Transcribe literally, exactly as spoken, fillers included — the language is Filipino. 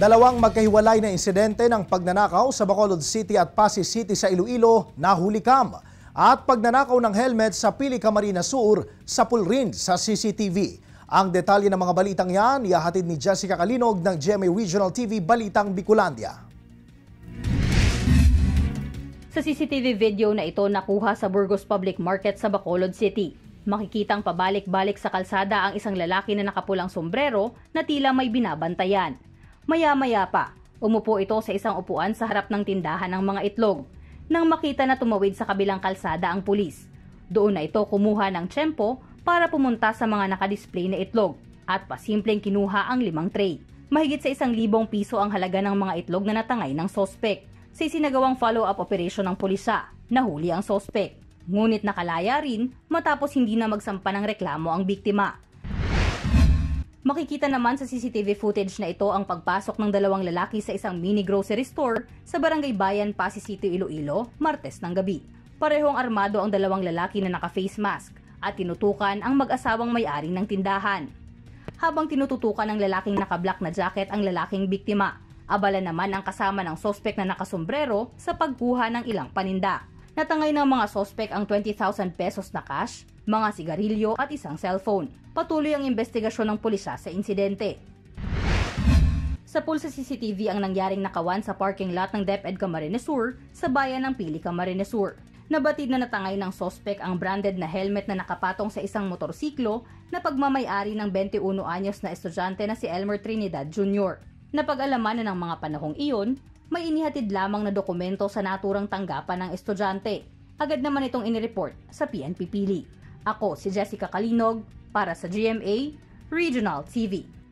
Dalawang magkahiwalay na insidente ng pagnanakaw sa Bacolod City at Pasig City sa Iloilo nahulikam at pagnanakaw ng helmet sa Pili Camarines Sur sa Pulrin sa C C T V. Ang detalye ng mga balitang yan ihahatid ni Jessica Calinog ng G M A Regional T V Balitang Bicolandia. Sa C C T V video na ito nakuha sa Burgos Public Market sa Bacolod City. Makikitang pabalik-balik sa kalsada ang isang lalaki na nakapulang sombrero na tila may binabantayan. Maya-maya pa, umupo ito sa isang upuan sa harap ng tindahan ng mga itlog. Nang makita na tumawid sa kabilang kalsada ang pulis, doon na ito kumuha ng tiyempo para pumunta sa mga nakadisplay na itlog at pasimpleng kinuha ang limang tray. Mahigit sa isang libong piso ang halaga ng mga itlog na natangay ng sospek. Sa isinagawang follow-up operation ng pulisa, nahuli ang sospek. Ngunit nakalaya rin matapos hindi na magsampa ng reklamo ang biktima. Makikita naman sa C C T V footage na ito ang pagpasok ng dalawang lalaki sa isang mini grocery store sa Barangay Bayan, Pasig City, Iloilo, Martes ng gabi. Parehong armado ang dalawang lalaki na naka-face mask at tinutukan ang mag-asawang may-ari ng tindahan. Habang tinututukan ng lalaking naka-black na jacket ang lalaking biktima, abala naman ang kasama ng sospek na nakasombrero sa pagkuha ng ilang paninda. Natangay ng mga sospek ang twenty thousand pesos na cash, mga sigarilyo at isang cellphone. Patuloy ang investigasyon ng pulisya sa insidente. Sa pulsa C C T V ang nangyaring nakawan sa parking lot ng DepEd Camarines Sur sa bayan ng Pili Camarines Sur. Nabatid na natangay ng sospek ang branded na helmet na nakapatong sa isang motorsiklo na pagmamay-ari ng twenty-one anyos na estudyante na si Elmer Trinidad Junior Napag-alaman na ng mga panahong iyon, may inihatid lamang na dokumento sa naturang tanggapan ng estudyante. Agad naman itong inireport sa P N P Pili. Ako si Jessica Calinog para sa G M A Regional T V.